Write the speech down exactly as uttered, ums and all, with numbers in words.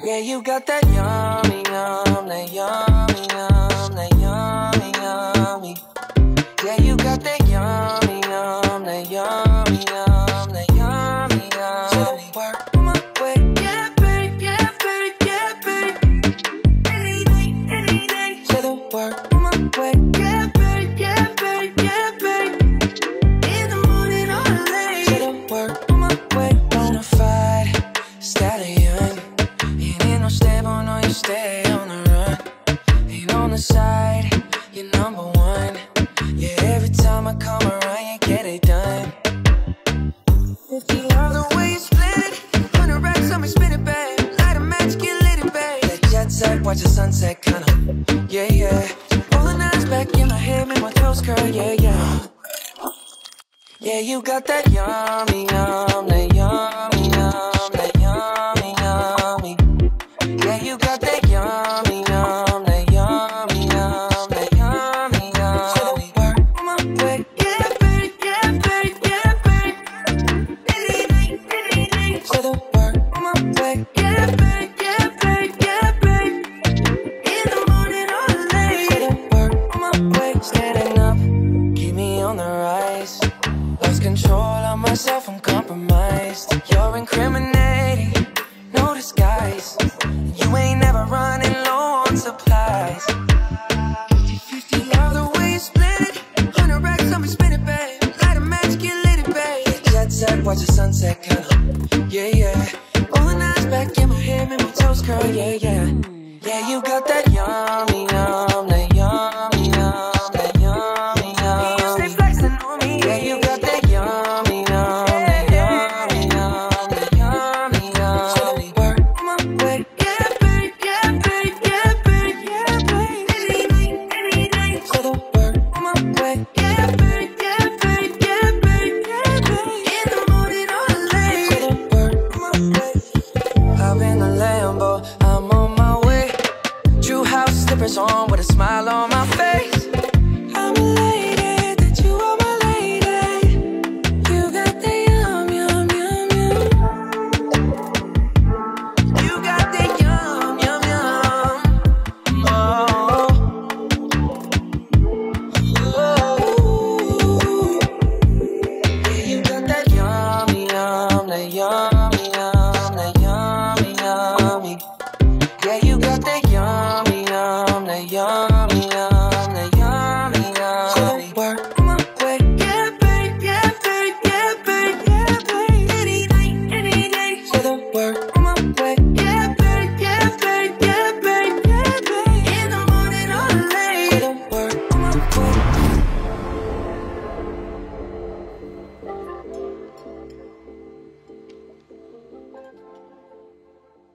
Yeah, you got that yummy, yum, that yummy, yum, that yummy, yummy. Yeah, you got that yummy, yum, that yummy, yum, that yummy, yummy. Work my way, yeah, babe, yeah, babe, yeah, babe. Any day, any day. Say the work my way, yeah, babe, yeah, babe, yeah, babe. In the morning or late. Say the work my way, bonafide stallion. You ain't no stable, no, you stay on the run. Ain't on the side, you're number one. Yeah, every time I come around, you get it done. If you love the way you split it, hundred racks on me, spin it, babe. Light a match, get lit, it, babe. That jet set, watch the sunset, kinda. Yeah, yeah. Rolling eyes back in my head, make my toes curl, yeah, yeah. Yeah, you got that yummy, yum, that yummy, yum, that yummy, yummy. Yeah, you got that yummy, yum, that yummy, yum, that yummy, yummy. Work my way, yeah, babe, yeah, babe, yeah, babe. Any day, any day. Say the work my way, yeah, babe, yeah, babe, yeah, babe. In the morning or late. Say the work my way, standing up, keep me on the rise. Lost control of myself, I'm compromised. You're incriminating, no disguise. You ain't never running low on supplies. fifty fifty, love the way you split it. Hundred racks on me, spin it, babe. Light a match, get lit, it, babe. Jet set, watch the sunset, kinda. Yeah, yeah. Rolling eyes back in my head, make my toes curl, yeah, yeah. Yeah, you got that yummy, yum, that yummy, yum, that yummy, yum. You stay flexing on me. Yeah, you got that yummy, yum, that yummy, yum, that yummy, yummy. Work my way, yeah, babe, yeah, babe, yeah, babe, yeah, babe. Any day, any day. So the work my way, yeah, babe, yeah, babe, yeah, babe, yeah, babe. In the morning or late. So the work my way. Hop in the Lambo, I'm on my way. True house slippers on with a smile on my face.